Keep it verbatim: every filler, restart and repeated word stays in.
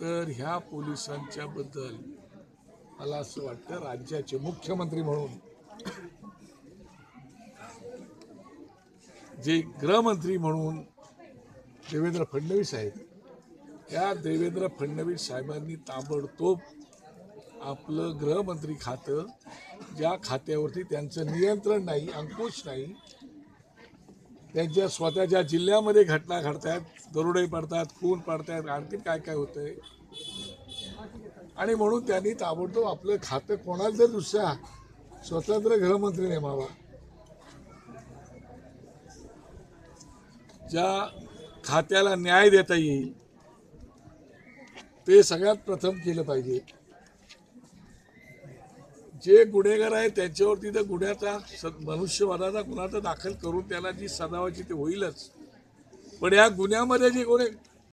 तर ह्या पोलिसांच्या बद्दल मला असं वाटतं राज्याचे मुख्यमंत्री म्हणून जे गृहमंत्री म्हणून देवेंद्र फडणवीस आहेत, त्या देवेंद्र फडणवीस साहेबांनी ताबडतोब आपलं गृहमंत्री खातं, ज्या खात्यावरती त्यांचं नियंत्रण नाही, अंकुश नाही, त्यांच्या स्वतःच्या जिल्ह्यामध्ये घटना घडतात, दरोडे पडतात, खून पडतात, आणखी काय काय होतंय, आणि म्हणून त्यांनी ताबडतोब आपलं खातं कोणाला तर दुसऱ्या स्वतंत्र गृहमंत्री नेमावा. ज्या खात्याला न्याय देता येईल ते सगळ्यात प्रथम केलं पाहिजे. जे गुन्हेगार आहेत त्यांच्यावरती तर गुन्ह्याचा मनुष्यवधाचा गुन्हा तर दाखल करून त्याला जी सजावाची ते होईलच, पण या गुन्ह्यामध्ये जे कोणी